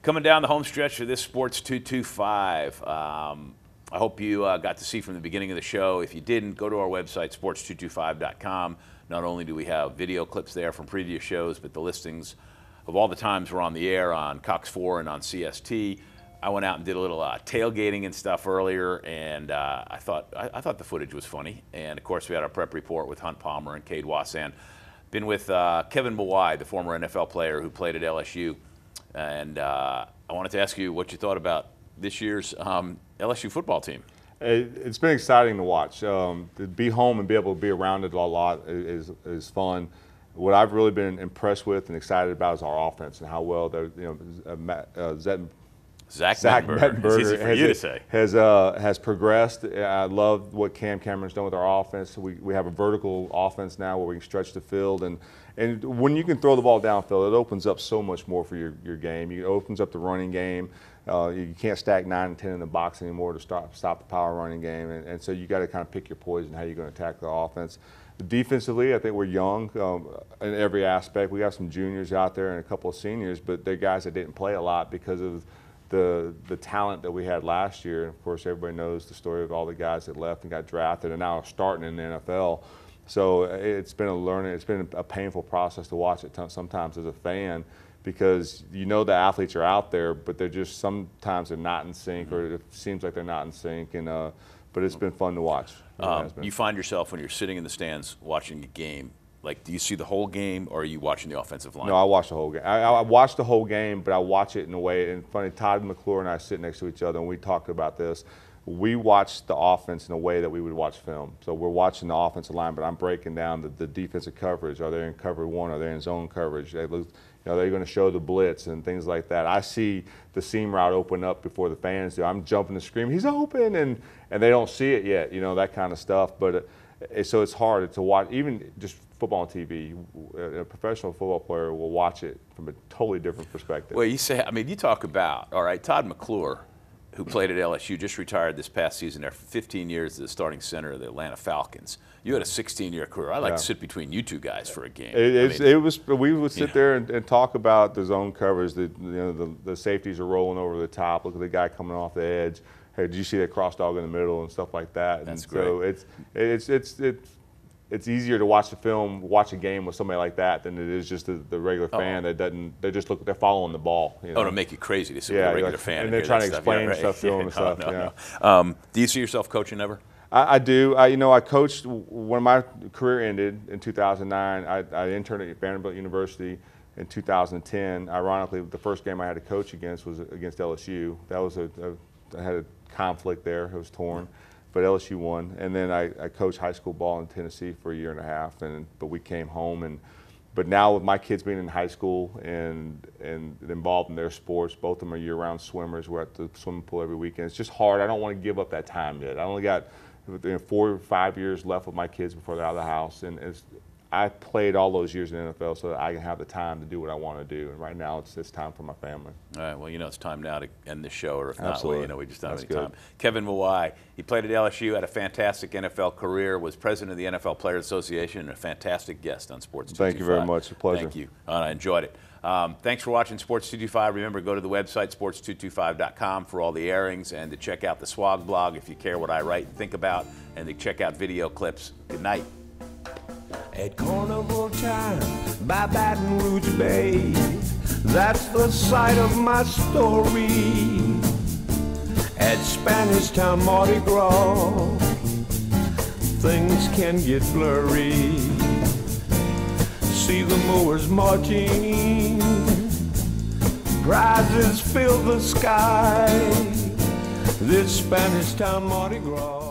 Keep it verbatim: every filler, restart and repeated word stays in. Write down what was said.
Coming down the home stretch of this Sports two twenty-five. Um, I hope you uh, got to see from the beginning of the show. If you didn't, go to our website, sports two twenty-five dot com. Not only do we have video clips there from previous shows, but the listings of all the times we're on the air on Cox four and on C S T. I went out and did a little uh, tailgating and stuff earlier, and uh, I thought I, I thought the footage was funny. And of course, we had our prep report with Hunt Palmer and Cade Wassan. Been with uh, Kevin Mawae, the former N F L player who played at L S U, and uh, I wanted to ask you what you thought about this year's um, L S U football team. It, it's been exciting to watch. Um, to be home and be able to be around it a lot is is fun. What I've really been impressed with and excited about is our offense and how well they're, you know, uh, uh, Zach, Zach, Zach Mettenberger. Mettenberger It's easy for has, you to say. has uh, has progressed. I love what Cam Cameron's done with our offense. We we have a vertical offense now where we can stretch the field, and and when you can throw the ball downfield, it opens up so much more for your your game. It opens up the running game. Uh, you can't stack nine and ten in the box anymore to stop stop the power running game, and, and so you got to kind of pick your poison how you're going to attack the offense. Defensively, I think we're young um, in every aspect. We got some juniors out there and a couple of seniors, but they're guys that didn't play a lot because of the the talent that we had last year. Of course, everybody knows the story of all the guys that left and got drafted and now are starting in the N F L. So it's been a learning, it's been a painful process to watch it sometimes as a fan, because you know the athletes are out there, but they're just sometimes they're not in sync, or it seems like they're not in sync. And uh, but it's been fun to watch. Um, you find yourself when you're sitting in the stands watching a game, like, do you see the whole game, or are you watching the offensive line? No, I watch the whole game. I, I watch the whole game, but I watch it in a way. And funny, Todd McClure and I sit next to each other, and we talked about this. We watch the offense in a way that we would watch film. So we're watching the offensive line, but I'm breaking down the, the defensive coverage. Are they in cover one? Are they in zone coverage? They look, you know, they're going to show the blitz and things like that. I see the seam route open up before the fans do. I'm jumping to scream, he's open, and and they don't see it yet. You know, that kind of stuff. But it, so it's hard to watch, even just football on T V. A professional football player will watch it from a totally different perspective. Well, you say, I mean, you talk about, all right, Todd McClure, who played at L S U, just retired this past season after fifteen years as the starting center of the Atlanta Falcons. You had a sixteen-year career. I like yeah. to sit between you two guys for a game. It, I mean, it was. We would sit yeah. there and, and talk about the zone coverage. The, you know, the, the safeties are rolling over the top. Look at the guy coming off the edge. Hey, did you see that cross dog in the middle and stuff like that? That's and great. So it's it's it's it's it's easier to watch the film, watch a game with somebody like that than it is just the, the regular fan oh. that doesn't. They just look. They're following the ball. You know? Oh, to make you crazy to sit yeah, with a regular like, fan and and they're hear trying that to stuff. explain Yeah, right. stuff to them and no, stuff. No, yeah. no. Um, do you see yourself coaching ever? I, I do. I, you know, I coached when my career ended in two thousand nine. I, I interned at Vanderbilt University in two thousand ten. Ironically, the first game I had to coach against was against L S U. That was a, a I had a conflict there. It was torn, but L S U won. And then I, I coached high school ball in Tennessee for a year and a half. And but we came home, and but now with my kids being in high school and and involved in their sports, both of them are year-round swimmers. We're at the swimming pool every weekend. It's just hard. I don't want to give up that time yet. I only got you know, four or five years left with my kids before they're out of the house, and it's, I played all those years in the N F L so that I can have the time to do what I want to do. And right now, it's it's time for my family. All right. Well, you know, it's time now to end this show, or if not, Absolutely. well, you know, we just don't That's have any good. time. Kevin Mawae, he played at L S U, had a fantastic N F L career, was president of the N F L Players Association, and a fantastic guest on Sports two twenty-five. Thank you very much. It's a pleasure. Thank you. Uh, I enjoyed it. Um, thanks for watching Sports two twenty-five. Remember, go to the website, sports two twenty-five dot com, for all the airings, and to check out the Swag blog if you care what I write and think about, and to check out video clips. Good night. At carnival time by Baton Rouge Bay, that's the site of my story. At Spanish Town Mardi Gras, things can get blurry. See the mowers marching, prizes fill the sky. This Spanish Town Mardi Gras.